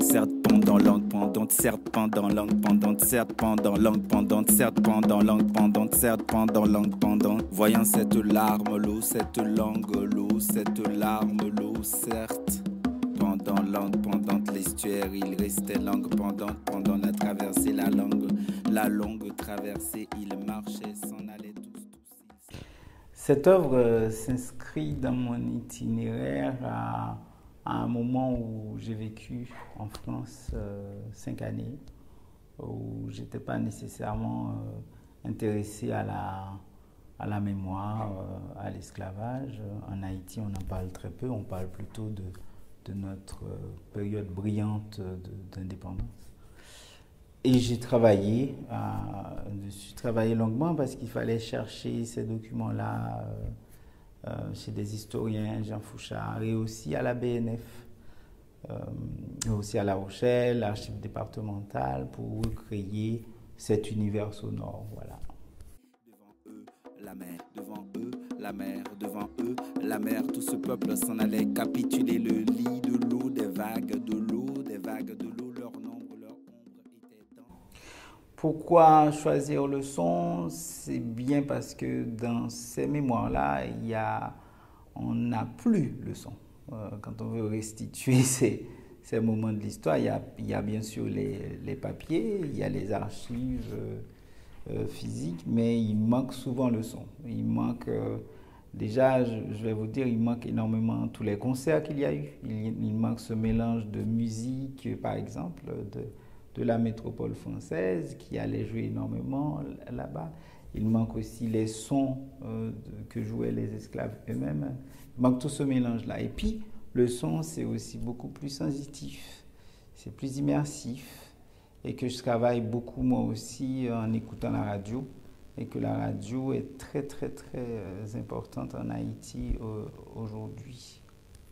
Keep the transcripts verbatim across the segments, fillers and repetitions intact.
certes pendant langue pendante, certes pendant langue pendante, certes pendant langue pendante, certes pendant langue pendante, certes pendant langue pendante. Voyant cette larme l'eau, cette langue l'eau, cette larme l'eau, certes. Pendant langue pendante, l'estuaire, il restait langue pendante pendant la traversée, la langue, la longue traversée, il marchait, s'en allait tous, tous. Cette œuvre euh, s'inscrit dans mon itinéraire à, à un moment où j'ai vécu en France euh, cinq années, où j'étais pas nécessairement euh, intéressé à la, à la mémoire, euh, à l'esclavage. En Haïti, on en parle très peu, on parle plutôt de, de notre euh, période brillante d'indépendance. Et j'ai travaillé, euh, je suis travaillé longuement parce qu'il fallait chercher ces documents-là euh, euh, chez des historiens, Jean Fouchard, et aussi à la B N F, euh, et aussi à La Rochelle, l'archive départementale, pour recréer cet univers sonore. Voilà. Devant eux, la mer, devant eux, la mer, devant eux, la mer, tout ce peuple s'en allait capituler le lit de l'eau, des vagues de l'eau, des vagues de l'eau, leur nombre, leur ombre était dans... Pourquoi choisir le son? C'est bien parce que dans ces mémoires-là, il y a, on n'a plus le son. Euh, quand on veut restituer ces, ces moments de l'histoire, il y a, il y a bien sûr les, les papiers, il y a les archives euh, euh, physiques, mais il manque souvent le son. Il manque, euh, déjà, je, je vais vous dire, il manque énormément tous les concerts qu'il y a eu. Il, il manque ce mélange de musique, par exemple, de de la métropole française qui allait jouer énormément là-bas. Il manque aussi les sons euh, de, que jouaient les esclaves eux-mêmes. Il manque tout ce mélange-là. Et puis, le son, c'est aussi beaucoup plus sensitif, c'est plus immersif, et que je travaille beaucoup moi aussi en écoutant la radio, et que la radio est très très très euh, importante en Haïti euh, aujourd'hui.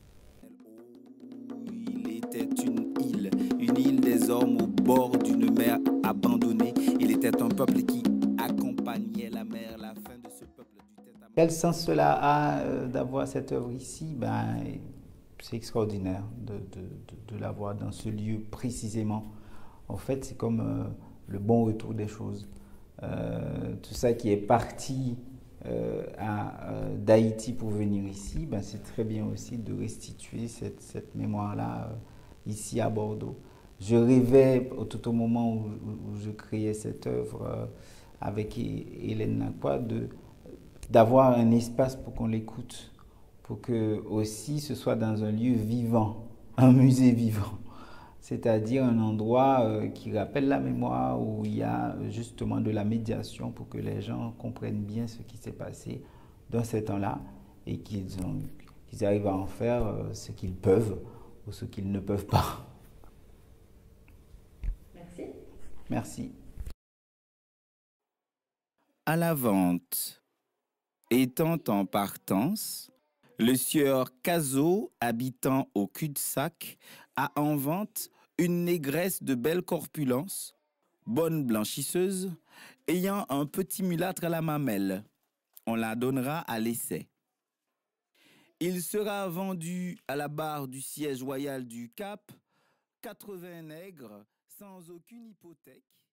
Il était une île, une île des hommes au bord d'une mer abandonnée. Il était un peuple qui accompagnait la mer, la fin de ce peuple du tête à main. Quel sens cela a euh, d'avoir cette œuvre ici? Ben, c'est extraordinaire de, de, de, de l'avoir dans ce lieu précisément. En fait, c'est comme euh, le bon retour des choses. Euh, tout ça qui est parti euh, euh, d'Haïti pour venir ici, ben, c'est très bien aussi de restituer cette, cette mémoire-là euh, ici à Bordeaux. Je rêvais tout au moment où, où, où je créais cette œuvre euh, avec Hélène Lacroix de d'avoir un espace pour qu'on l'écoute, pour que aussi ce soit dans un lieu vivant, un musée vivant, c'est-à-dire un endroit euh, qui rappelle la mémoire, où il y a justement de la médiation pour que les gens comprennent bien ce qui s'est passé dans ces temps-là et qu'ils ont, qu'ils arrivent à en faire euh, ce qu'ils peuvent ou ce qu'ils ne peuvent pas. Merci. Merci. À la vente. Étant en partance, le sieur Cazot, habitant au cul-de-sac, a en vente une négresse de belle corpulence, bonne blanchisseuse, ayant un petit mulâtre à la mamelle. On la donnera à l'essai. Il sera vendu à la barre du siège royal du Cap, quatre-vingts nègres, sans aucune hypothèque.